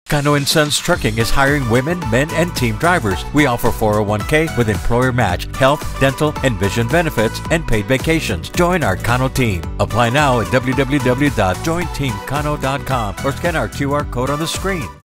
Cano & Sons Trucking is hiring women, men, and team drivers. We offer 401k with employer match, health, dental, and vision benefits, and paid vacations. Join our Cano team. Apply now at www.jointeamcano.com or scan our QR code on the screen.